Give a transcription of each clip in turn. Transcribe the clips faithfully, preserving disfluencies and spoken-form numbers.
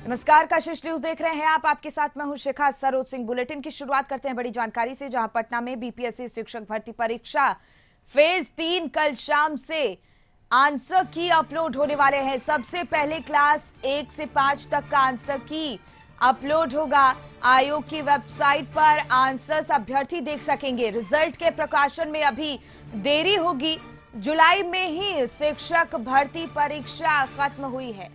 नमस्कार, कशिश न्यूज देख रहे हैं आप। आपके साथ मैं हूं शिखा। सरोज सिंह। बुलेटिन की शुरुआत करते हैं बड़ी जानकारी से, जहां पटना में बीपीएससी शिक्षक भर्ती परीक्षा फेज तीन कल शाम से आंसर की अपलोड होने वाले हैं। सबसे पहले क्लास एक से पांच तक का आंसर की अपलोड होगा। आयोग की वेबसाइट पर आंसर्स अभ्यर्थी देख सकेंगे। रिजल्ट के प्रकाशन में अभी देरी होगी। जुलाई में ही शिक्षक भर्ती परीक्षा खत्म हुई है।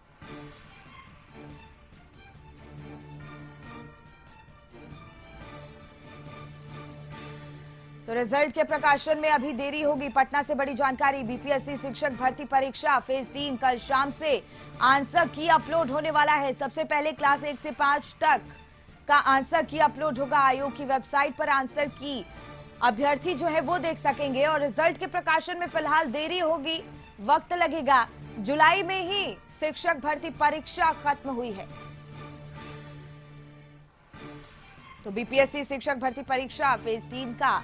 तो रिजल्ट के प्रकाशन में अभी देरी होगी। पटना से बड़ी जानकारी। बीपीएससी शिक्षक भर्ती परीक्षा फेज तीन कल शाम से आंसर की अपलोड होने वाला है। सबसे पहले क्लास एक से पांच तक का आंसर की अपलोड होगा। आयोग की वेबसाइट पर आंसर की अभ्यर्थी जो है वो देख सकेंगे और रिजल्ट के प्रकाशन में फिलहाल देरी होगी, वक्त लगेगा। जुलाई में ही शिक्षक भर्ती परीक्षा खत्म हुई है। तो बीपीएससी शिक्षक भर्ती परीक्षा फेज तीन का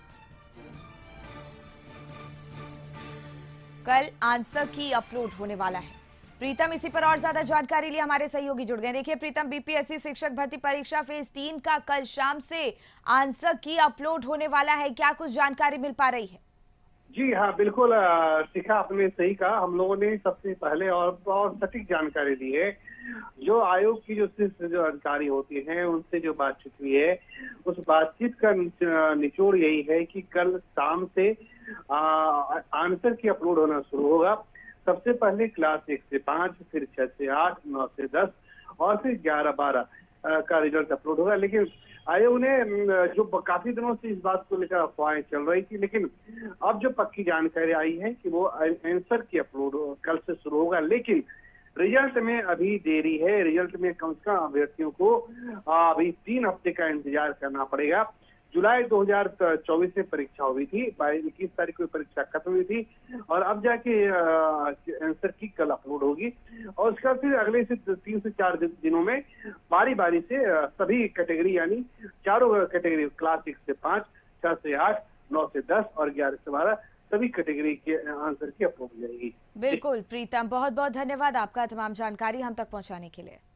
कल आंसर की अपलोड होने वाला है। प्रीतम, इसी पर और ज्यादा जानकारी लिए हमारे सहयोगी जुड़ गए। देखिए प्रीतम, बीपीएससी शिक्षक भर्ती परीक्षा फेज तीन का कल शाम से आंसर की अपलोड होने वाला है। क्या कुछ जानकारी मिल पा रही है? जी हाँ, बिल्कुल शिखा, आपने सही कहा। हम लोगों ने सबसे पहले और, और सटीक जानकारी दी है। जो आयोग की जो जो अधिकारी होती हैं उनसे जो बातचीत हुई है, उस बातचीत का निचोड़ यही है कि कल शाम से आ, आंसर की अपलोड होना शुरू होगा। सबसे पहले क्लास एक से पांच, फिर छह से आठ, नौ से दस और फिर ग्यारह बारह का रिजल्ट अपलोड होगा। लेकिन आयोग ने जो काफी दिनों से इस बात को लेकर अफवाहें चल रही थी, लेकिन अब जो पक्की जानकारी आई है कि वो आंसर की अपलोड कल से शुरू होगा। लेकिन रिजल्ट में अभी देरी है। रिजल्ट में कम से कम अभ्यर्थियों को अभी तीन हफ्ते का इंतजार करना पड़ेगा। जुलाई दो हज़ार चौबीस में परीक्षा हुई थी, इक्कीस तारीख को परीक्षा खत्म हुई थी और अब जाके आंसर की कल अपलोड होगी और उसका फिर अगले से तीन से चार दिनों में बारी बारी से सभी कैटेगरी, यानी चारों कैटेगरी, क्लास एक से पांच, छह से आठ, नौ से दस और ग्यारह से बारह, सभी कैटेगरी के आंसर की अपलोड हो जाएगी। बिल्कुल प्रीतम, बहुत बहुत धन्यवाद आपका तमाम जानकारी हम तक पहुंचाने के लिए।